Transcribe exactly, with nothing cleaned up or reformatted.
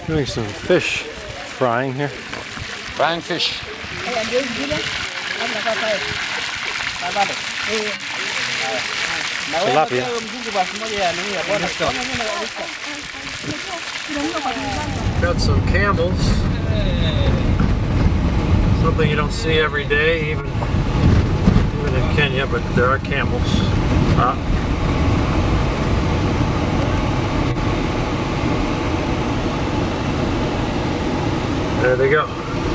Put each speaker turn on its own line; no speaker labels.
Doing some fish frying here.
Frying fish.
Tilapia. Got some camels. Something you don't see every day, even even in Kenya, but there are camels. Ah. There they go.